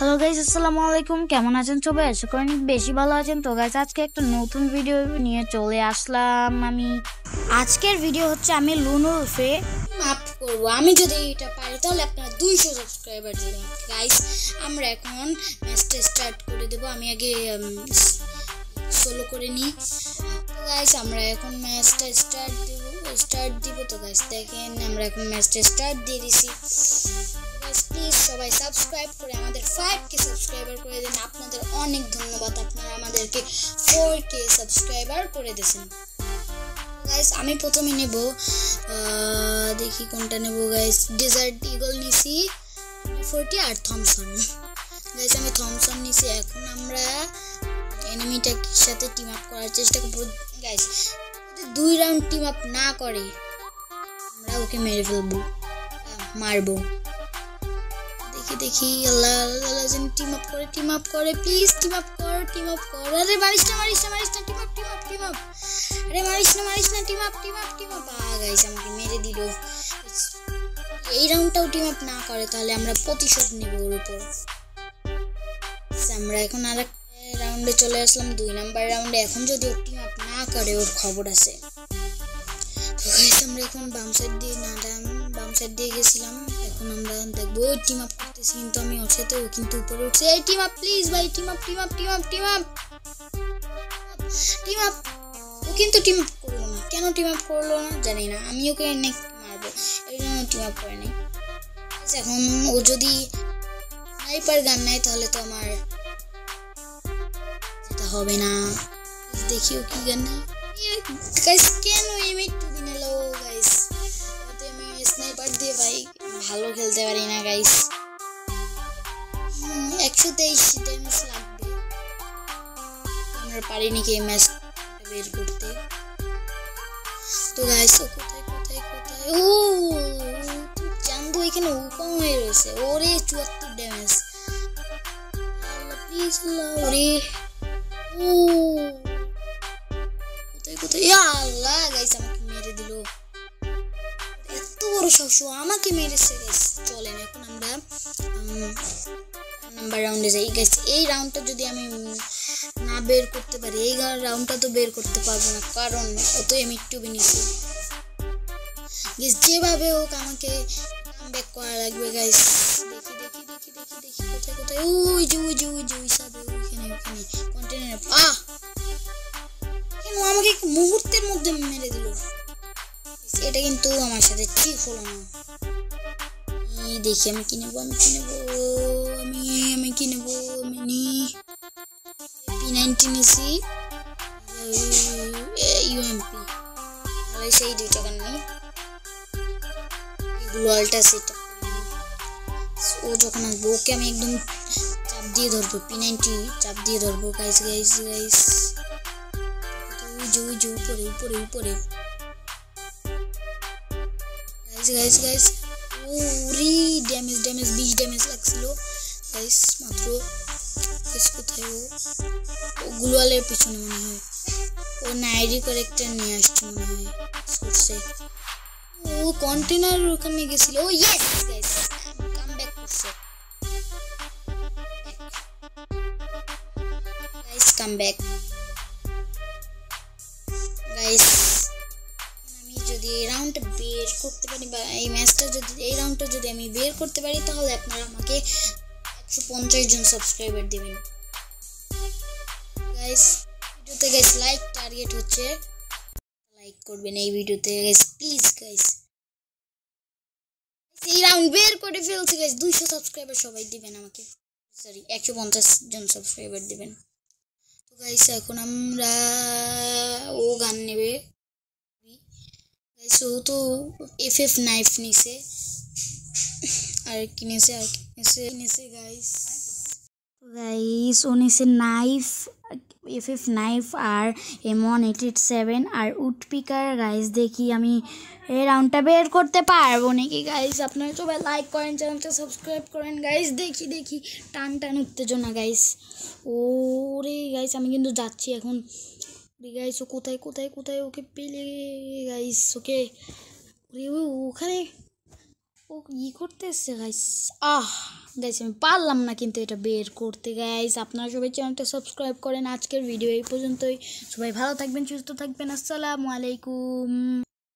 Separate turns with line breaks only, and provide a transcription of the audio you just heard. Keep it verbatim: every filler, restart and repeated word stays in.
Hello guys, আসসালামু আলাইকুম। কেমন আছেন সবাই? আশা করি অনেক বেশি ভালো আছেন। তো গাইস, আজকে একটা নতুন ভিডিও নিয়ে চলে আসলাম আমি। আজকের ভিডিও হচ্ছে আমি লুনুরফে
মাপ করবো। আমি যদি এটা পারি তাহলে আপনারা দুইশো সাবস্ক্রাইবার দিবেন। গাইস, আমরা এখন ম্যাচটা স্টার্ট করে দেবো। আমি আগে সোলো করে নিই। তো গাইস, আমরা এখন ম্যাচটা স্টার্ট দেবো স্টার্ট দিব তো গাইস দেখেন, আমরা এখন ম্যাচটা স্টার্ট দিয়ে দিছি। গাইস, প্লিজ সবাই সাবস্ক্রাইব করে আমাদের ফাইভ কে সাবস্ক্রাইবার করে দিন। আপনাদের অনেক ধন্যবাদ, আপনারা আমাদেরকে ফোর কে সাবস্ক্রাইবার করে দিয়েছেন। গাইস, আমি প্রথমে নেব, দেখি কোনটা নেব। গাইস, ডেজার্ট ইগল নিছি ফোরটি আর থমসন। গাইস, আমি থমসন নিছি। এখন আমরা এনিমিটার সাথে টিম আপ করার চেষ্টা করব। গাইস, যদি দুই রাউন্ড টিম আপ না করে আমরা ওকে মেরে ফেলবো, মারবো। দেখি দেখি আল্লাহ আল্লাহ যেন টিম আপ করে টিম আপ করে প্লিজ টিম আপ কর টিম আপ কর আরে মারিস না মারিস না মারিস না team up team up team up আরে মারিস না মারিস না team up team up team up আ গাইস, আমাকে মেরে দিল। এই রাউন্ডটাও টিম আপ না করে তাহলে আমরা প্রতিশোধ নেব ওর উপর। আমরা এখন আর রাউন্ডে চলে আসলাম, দুই নাম্বার রাউন্ডে। এখন যদি ও টিম আপ না করে ওর খবর আছে। তো গাইস, আমরা এখন বাম সাইড দিয়ে না ডান বাম সাইড দিয়ে গেছিলাম। এখন আমরা দেখবো টিম আপ করতেছি, কিন্তু আমি ওর সাথে ও কিন্তু উপরে উঠছে। এই টিম আপ প্লিজ ভাই, team up team up team up team up team up ও কিন্তু টিম আপ করলো না। কেন টিম আপ করলো না জানি না। আমি ওকে নেক্সট মারবো, এই জন্য টিম আপ করে নেই। এখন ও যদি স্নাইপার গান নেয় তাহলে তো আমার যেটা হবে না। দেখি ও কি গান নেয়। গাইস, কেন এমএ টু দিনেলো? গাইস, ওতে আমি স্নাইপার দিয়ে ভাই ভালো খেলতে পারি না। গাইস, একশো তেইশ ড্যামেজ লাগবে। আমরা পারিনি কি ম্যাচ বের করতে। তো গাইস, ও কোথায় কোথায় কোথায় ও চান্দু এখানে ওপেন হয়ে রয়েছে। ওরে চুয়াত্তর ড্যামেজ, প্লিজ ওরে ও কোথায় কোথায় আল্লাহ। গাইস, আমাকে মেরে দিল। এত বড় সাহস, আমাকে মেরেছে। গাইস, চলেন এখন আমরা নাম্বার রাউন্ডে যাই। গাইস, এই রাউন্ডটা যদি আমি না বের করতে পারি, এই রাউন্ডটা তো বের করতে পারবো না, কারণ ও তো এম টু নিয়েছে। গাইস, যেভাবে হোক আমাকে কামব্যাক করা লাগবে। গাইস, দেখি দেখি দেখি দেখি দেখি কোথায় কোথায় ওই যে ওই যে ওই যে ওই সাথে ওইখানে ওইখানে কন্টেনার। আহ কেন আমাকে মুহূর্তের মধ্যে মেরে দিল। এটা কিন্তু আমার সাথে ঠিক হলো না। দেখি আমি কি নেবো আমি কি নেবো আমি আমি কি নেবো আমি নি পি নাইনটি নিছি, ইউএমপি। সেই দুইটা গান নেই, গ্লোয়ালটা সেটা। ও যখন আসবো ওকে আমি একদম চাপ দিয়ে ধরবো, পি নাইনটি চাপ দিয়ে ধরবো। গাইস গাইস গাইস ওই যে উপরে উপরে উপরে গাইস গাইস গাইস ওরে ড্যামেজ ড্যামেজ বিশ ড্যামেজ লাগছিল গাইস মাত্র। গাইস, কোথায় ও? ও গ্লোয়ালের পিছনে মনে হয়। ও নাইরি ক্যারেক্টার নিয়ে আসছে মনে হয়, করছে। ও কন্টেনার ওখানে গেছিল। ও ইয়েস গাইস, কাম ব্যাক করছে। Guys, come back. গাইস, আমি যদি এই রাউন্ডটা বের করতে পারি বা এই ম্যাচটা যদি এই রাউন্ডটা যদি আমি বের করতে পারি তাহলে আপনারা আমাকে একশো পঞ্চাশ জন সাবস্ক্রাইবার দেবেন। গাইস, ভিডিওতে গাইস লাইক টার্গেট হচ্ছে, লাইক করবেন এই ভিডিওতে গাইস প্লিজ। গাইস, এই রাউন্ড বের করে ফেলছি। গাইস, দুইশো সাবস্ক্রাইবার সবাই দিবেন আমাকে, সরি একশো পঞ্চাশ জন সাবস্ক্রাইবার দিবেন। তো গাইস, এখন আমরা ও গান নেবে। গাইস, ও তো এফ এফ নাইফ নিছে, আর কিনেছে আর কিনেছে নিছে গাইস।
গাইস, ও নিছে নাইফ, এফ এফ নাইফ আর M one eight eight seven আর উড পিকার। গাইস, দেখি আমি এই রাউন্ডটা বের করতে পারবো নাকি। গাইস, আপনারা সবাই লাইক করেন, চ্যানেলটা সাবস্ক্রাইব করেন। গাইস, দেখি দেখি টান টান উত্তেজনা। গাইস, ও রে গাইস, আমি কিন্তু যাচ্ছি এখন। গাইস, ও কোথায় কোথায় কোথায় ওকে পেলে। গাইস, ওকে ওখানে ও ই করতেছে গাইস, আহ গাইস আমি পারলাম না কিন্তু এটা বের করতে। গাইস আপনারা সবাই চ্যানেলটা সাবস্ক্রাইব করেন। আজকের ভিডিও এই পর্যন্তই। সবাই ভালো থাকবেন, সুস্থ থাকবেন। আসসালামু আলাইকুম।